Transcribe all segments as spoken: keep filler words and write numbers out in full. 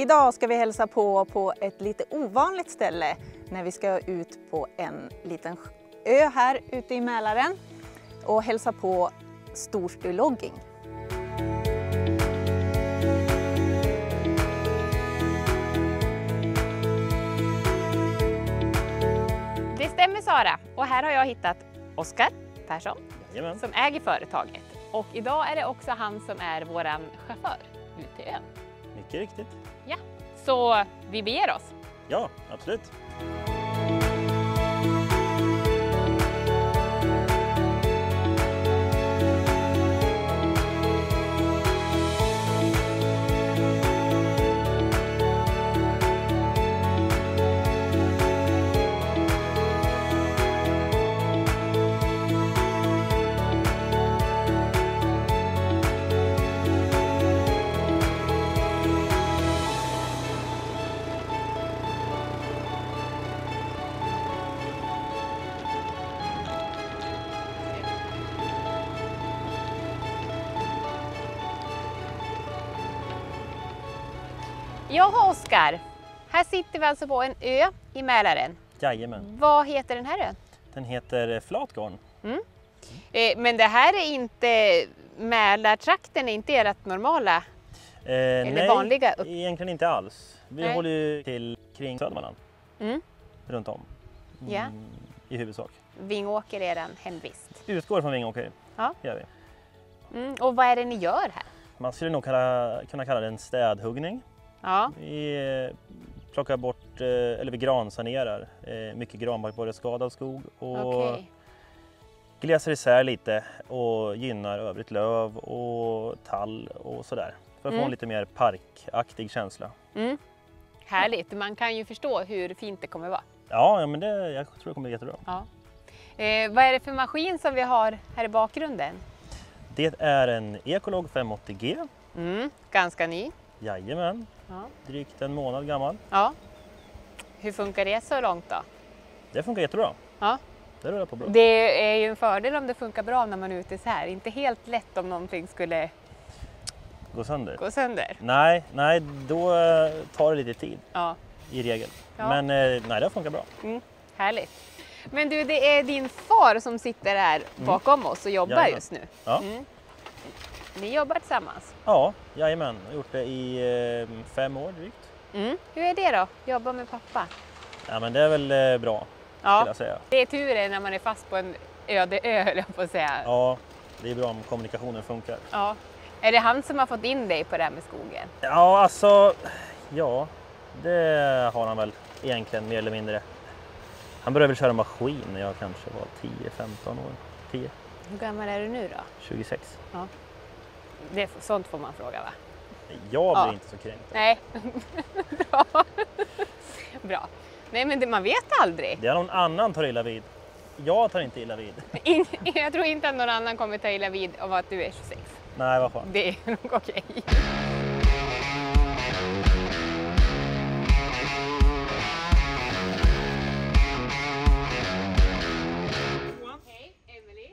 Idag ska vi hälsa på på ett lite ovanligt ställe när vi ska ut på en liten ö här ute i Mälaren och hälsa på Storsby Logging. Det stämmer, Sara, och här har jag hittat Oskar Persson. Jajamän. Som äger företaget. Och idag är det också han som är våran chaufför ut till ön. Mycket riktigt. Ja, så vi beger oss. Ja, absolut. Jaha, Oskar. Här sitter vi alltså på en ö i Mälaren. Jajamän. Vad heter den här ön? Den heter Flatgården. Mm. Eh, men det här är inte Mälartrakten, är inte ert normala Eh, eller nej, vanliga upp... egentligen inte alls. Vi Nej. håller ju till kring Södermanland. Mm. Runt om. Mm, Ja. I huvudsak. Vingåker är eran hemvist. Utgår från Vingåker. Ja. Gör vi. Mm. Och vad är det ni gör här? Man skulle nog kalla, kunna kalla det en städhuggning. Ja. Vi eh, plockar bort, eh, eller vi gransanerar eh, mycket granbarkborreskadad skog och Okej. glesar isär lite och gynnar övrigt löv och tall och sådär. För att få Mm. en lite mer parkaktig känsla. Mm. Härligt, man kan ju förstå hur fint det kommer vara. Ja, ja men det, jag tror det kommer bli jättebra. Ja. Eh, vad är det för maskin som vi har här i bakgrunden? Det är en Ecolog fem åttio G. Mm. Ganska ny. Jajamän, Ja. drygt en månad gammal. Ja. Hur funkar det så långt då? Det funkar jättebra. Ja. Det rullar på bra. Det är ju en fördel om det funkar bra när man är ute så här. Inte helt lätt om någonting skulle Gå sönder. gå sönder. Nej, nej, då eh, tar det lite tid Ja. i regel. Ja. Men eh, nej, det funkar bra. Mm. Härligt. Men du, det är din far som sitter här bakom oss och jobbar Jajamän. just nu. Ja. Mm. Ni jobbar tillsammans. Ja, jajamän. Jag har gjort det i eh, fem år drygt. Mm. Hur är det då? Jobba med pappa? Ja, men det är väl eh, bra, skulle Ja, jag säga. det är tur när man är fast på en öde ö, höll jag på att säga. Ja, det är bra om kommunikationen funkar. Ja. Är det han som har fått in dig på det här med skogen? Ja, alltså, ja, det har han väl egentligen mer eller mindre. Han började väl köra maskin när jag kanske var tio femton år. tio, Hur gammal är du nu då? tjugosex. Ja. Det, sånt får man fråga, va? Jag blir Ja. inte så kränkt. Nej. Bra. Bra. Nej, men det, man vet aldrig. Det är någon annan tar illa vid. Jag tar inte illa vid. In, jag tror inte att någon annan kommer ta illa vid av att du är tjugosex. Nej, vad fan. Det är nog okej. Hej, Emily.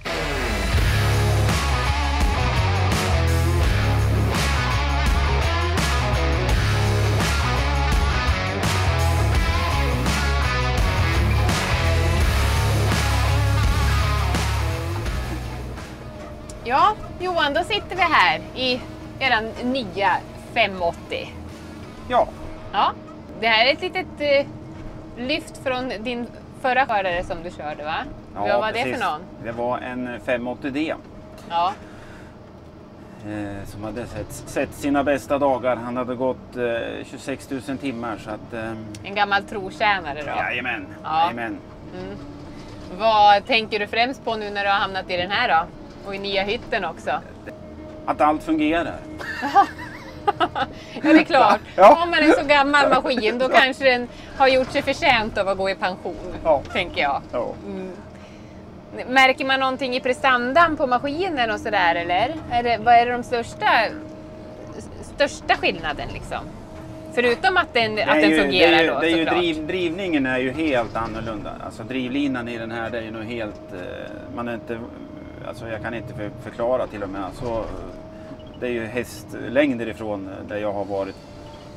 Ja, Johan, då sitter vi här i eran nya fem åttio. Ja, Ja, det här är ett litet eh, lyft från din förra förare som du körde, va? Vad var det precis. för någon? Det var en fem åttio D Ja, eh, som hade sett, sett sina bästa dagar. Han hade gått eh, tjugosex tusen timmar så att... Eh, en gammal trotjänare då. jajamän, Ja. jajamän. Mm. Vad tänker du främst på nu när du har hamnat i den här då? Och i nya hytten också? Att allt fungerar. Ja, det är klart. Ja. Om man är så gammal maskin då kanske den har gjort sig förtjänt av att gå i pension, Ja. tänker jag. Ja. Mm. Märker man någonting i prestandan på maskinen och sådär, eller? Är det, vad är de största, största skillnaden liksom? Förutom att den, Det att är den ju, fungerar det är ju, då, det är ju såklart. driv, drivningen är ju helt annorlunda. Alltså drivlinan i den här, det är ju nog helt... Eh, man är inte... Alltså jag kan inte för, förklara till och med. Alltså, det är ju hästlängder ifrån där jag har varit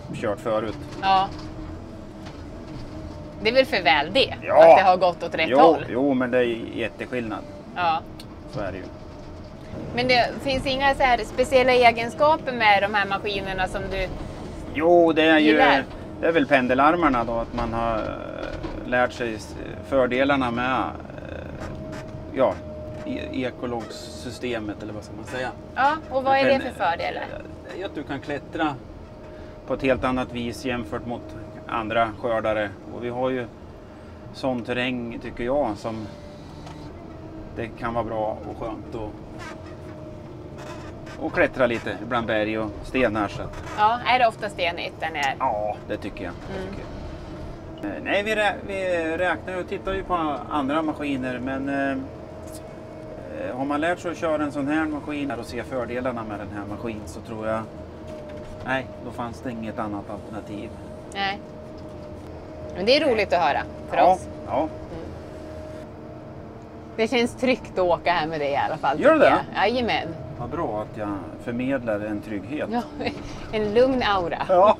kört förut. Ja. Det är väl för väl det, Ja. att det har gått åt rätt Jo, håll. jo, men det är jätteskillnad. Ja. Så är det ju. Men det finns inga så här speciella egenskaper med de här maskinerna som du... Jo, det är ju Gillar. det är väl pendelarmarna då, att man har eh, lärt sig fördelarna med eh, ja, e- ekologssystemet, eller vad ska man säga. Ja, och vad är det för Pen- fördelar? Det är att du kan klättra på ett helt annat vis jämfört mot andra skördare. Och vi har ju sån terräng, tycker jag, som det kan vara bra och skönt att och klättra lite bland berg och stenar. Så att, Ja, är det ofta stenigt där nere? ja, det tycker jag. Det Mm. tycker jag. Eh, Nej, vi, rä vi räknar och tittar ju på andra maskiner, men eh, eh, har man lärt sig att köra en sån här maskin och se fördelarna med den här maskinen, så tror jag, nej, då fanns det inget annat alternativ. Nej. Men det är roligt att höra för ja, oss. Ja, Det känns tryggt att åka här med dig i alla fall. Gör tycker det? jag. Jajamän. vad bra att jag förmedlar en trygghet. Ja, en lugn aura. Ja.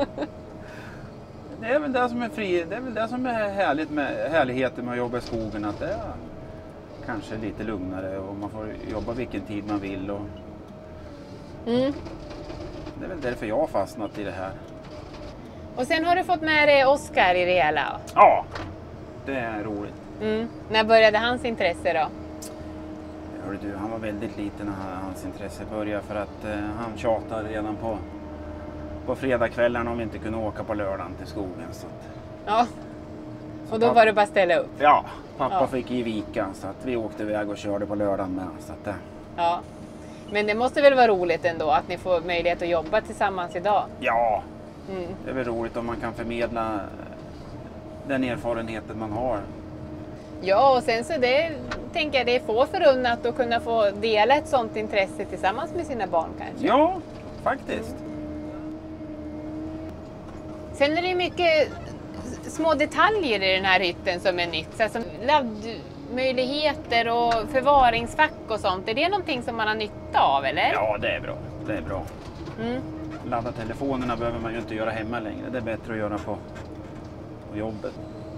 Det är väl det som är fri, det är väl det som är härligt med härligheten med att jobba i skogen, att det är kanske lite lugnare och man får jobba vilken tid man vill, och Mm. det är väl därför jag har fastnat i det här. Och sen har du fått med dig Oskar i det hela. Ja, det är roligt. Mm. När började hans intresse då? Hörru du, han var väldigt liten när hans intresse började, för att eh, han tjatade redan på, på fredagskvällarna om vi inte kunde åka på lördagen till skogen. Så att, Ja. Och då pappa- var det bara att ställa upp. ja, pappa Ja. fick ge vika, så att vi åkte iväg och körde på lördagen med. Så att, eh, Ja. Men det måste väl vara roligt ändå att ni får möjlighet att jobba tillsammans idag? ja, Mm. det är väl roligt om man kan förmedla den erfarenheten man har. Ja, och sen så det tänker jag det är få förunnat att kunna få dela ett sånt intresse tillsammans med sina barn kanske. Ja, faktiskt. Sen är det ju mycket små detaljer i den här hytten som är nytt. Så här som laddmöjligheter och förvaringsfack och sånt. Är det någonting som man har nytta av eller? Ja, det är bra. Det är bra. Mm. Ladda telefonerna behöver man ju inte göra hemma längre. Det är bättre att göra på, på jobbet.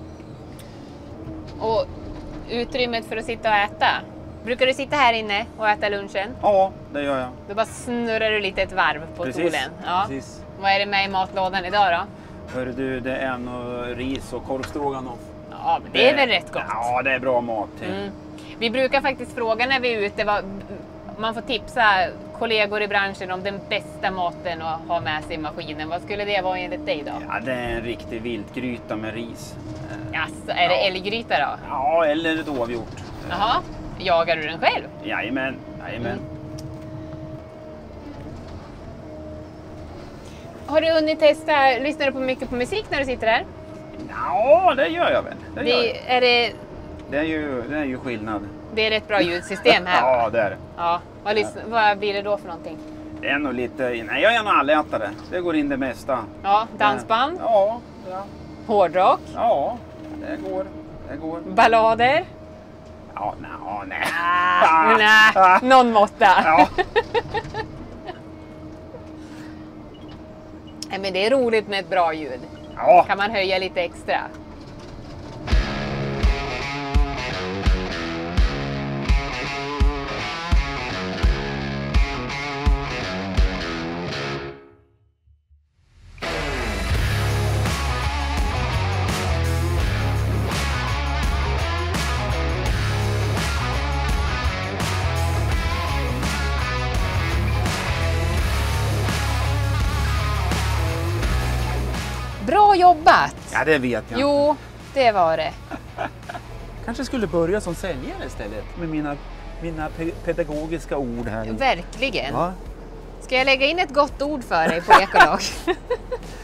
Och utrymmet för att sitta och äta. Brukar du sitta här inne och äta lunchen? Ja, det gör jag. Då bara snurrar du lite ett varv på Precis. stolen. Ja. Precis. Vad är det med i matlådan idag då? Hörru du, det är nog ris och korvstroganoff. Ja, men det är väl rätt gott. Ja, det är bra mat till. Mm. Vi brukar faktiskt fråga när vi är ute, vad, man får tipsa kollegor i branschen om den bästa maten att ha med sig i maskinen. Vad skulle det vara enligt dig då? Ja, det är en riktig viltgryta med ris. Eh, Jaså, är det Ja. älggryta då? Ja, eller ett oavgjort. Eh, Jaha, jagar du den själv? Jajamän, jajamän. Mm. Har du hunnit testa, lyssnar du på mycket på musik när du sitter där? Ja, det gör jag väl. Det, gör jag. Det, är det, Det, är ju, det är ju skillnad. det är ett bra ljudsystem här va? Ja, det är det. Ja. Vad, lyssn- vad blir det då för någonting? Det är nog lite... Nej, jag är nog allätare. Det går in det mesta. Ja, dansband, Ja, ja, hårdrock, ja, det går. Det går. ballader. Ja, nej, nej. Ah, nej, någon måtta. Ja. Nej, men det är roligt med ett bra ljud. Ja. Kan man höja lite extra? Bra jobbat! Ja, det vet jag. Jo, det var det. Kanske skulle börja som säljare istället med mina, mina pe pedagogiska ord här. Verkligen. Ja. Ska jag lägga in ett gott ord för dig på Ecolog?